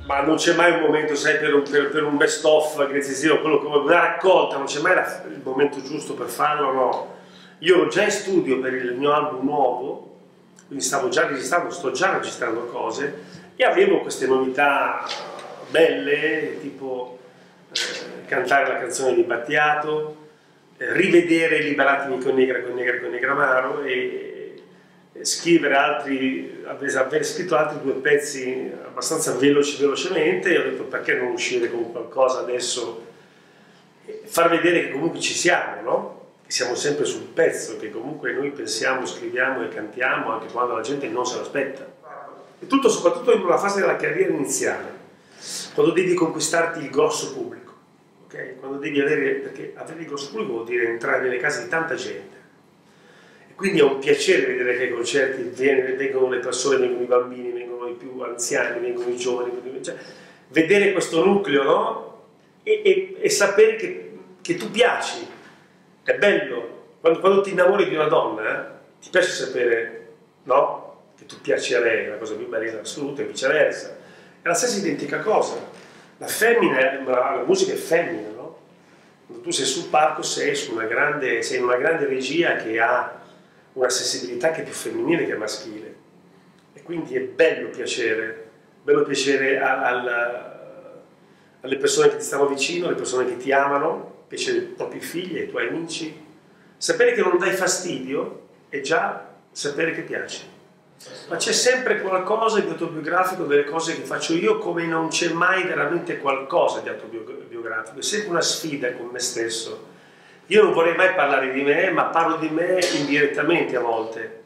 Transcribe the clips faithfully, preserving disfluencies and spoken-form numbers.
Ma non c'è mai un momento, sai, per un, per, per un best-of, quello come una raccolta, non c'è mai la, il momento giusto per farlo, no. Io ero già in studio per il mio album nuovo, quindi stavo già registrando, sto già registrando cose, e avevo queste novità belle, tipo eh, cantare la canzone di Battiato, eh, rivedere Liberatemi con Negra, con Negra, con Negramaro, e scrivere altri, aver scritto altri due pezzi abbastanza veloci, velocemente, e ho detto perché non uscire con qualcosa adesso, far vedere che comunque ci siamo, no? Che siamo sempre sul pezzo, che comunque noi pensiamo, scriviamo e cantiamo anche quando la gente non se l'aspetta. E tutto soprattutto in una fase della carriera iniziale, quando devi conquistarti il grosso pubblico, ok? Quando devi avere, perché avere il grosso pubblico vuol dire entrare nelle case di tanta gente. Quindi è un piacere vedere che ai concerti vengono le persone, vengono i bambini, vengono i più anziani, vengono i giovani, cioè, vedere questo nucleo, no? E, e, e sapere che, che tu piaci, è bello. Quando, quando ti innamori di una donna, eh, ti piace sapere, no? Che tu piaci a lei, è la cosa più bella in assoluto, e viceversa. È la stessa identica cosa. La femmina, la, la musica è femmina, no? Quando tu sei sul palco sei, su una grande, sei in una grande regia che ha una sensibilità che è più femminile che maschile, e quindi è bello piacere, bello piacere a, a, alle persone che ti stanno vicino, alle persone che ti amano, piacere ai propri figli, ai tuoi amici. Sapere che non dai fastidio è già sapere che piaci, ma c'è sempre qualcosa di autobiografico delle cose che faccio io, come non c'è mai veramente qualcosa di autobiografico, è sempre una sfida con me stesso. Io non vorrei mai parlare di me, ma parlo di me indirettamente a volte.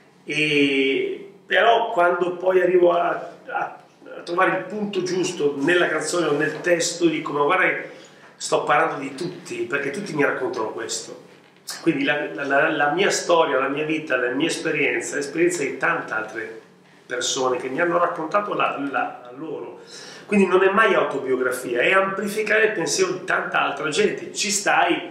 E, però quando poi arrivo a, a, a trovare il punto giusto nella canzone o nel testo, dico, ma guarda, sto parlando di tutti, perché tutti mi raccontano questo. Quindi la, la, la mia storia, la mia vita, la mia esperienza, l'esperienza di tante altre persone che mi hanno raccontato la, la, loro. Quindi non è mai autobiografia, è amplificare il pensiero di tanta altra gente. Ci stai...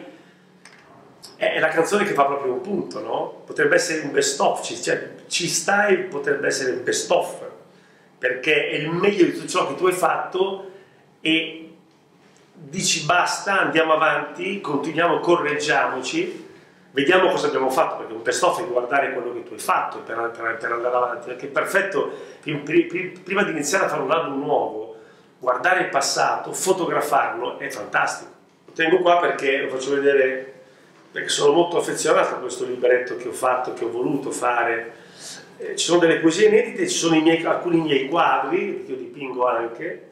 È la canzone che fa proprio un punto, no? Potrebbe essere un best-of, cioè ci stai, potrebbe essere un best-of, perché è il meglio di tutto ciò che tu hai fatto, e dici basta, andiamo avanti, continuiamo, correggiamoci, vediamo cosa abbiamo fatto, perché un best-of è guardare quello che tu hai fatto per, per, per andare avanti, perché è perfetto, prima di iniziare a fare un album nuovo, guardare il passato, fotografarlo, è fantastico. Lo tengo qua perché lo faccio vedere, perché sono molto affezionato a questo libretto che ho fatto, che ho voluto fare. Eh, ci sono delle poesie inedite, ci sono i miei, alcuni miei quadri, che io dipingo anche,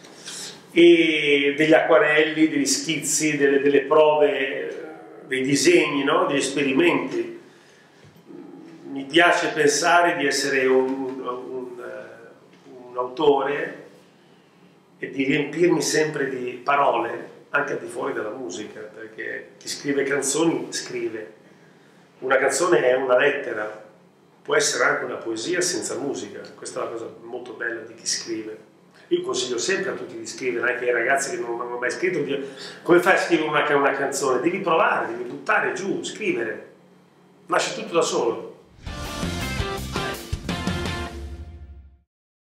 e degli acquarelli, degli schizzi, delle, delle prove, dei disegni, no? Degli esperimenti. Mi piace pensare di essere un, un, un autore e di riempirmi sempre di parole, anche al di fuori della musica, perché chi scrive canzoni scrive. Una canzone è una lettera, può essere anche una poesia senza musica, questa è la cosa molto bella di chi scrive. Io consiglio sempre a tutti di scrivere, anche ai ragazzi che non hanno mai scritto, di... come fai a scrivere una, una canzone? Devi provare, devi buttare giù, scrivere, nasce tutto da solo.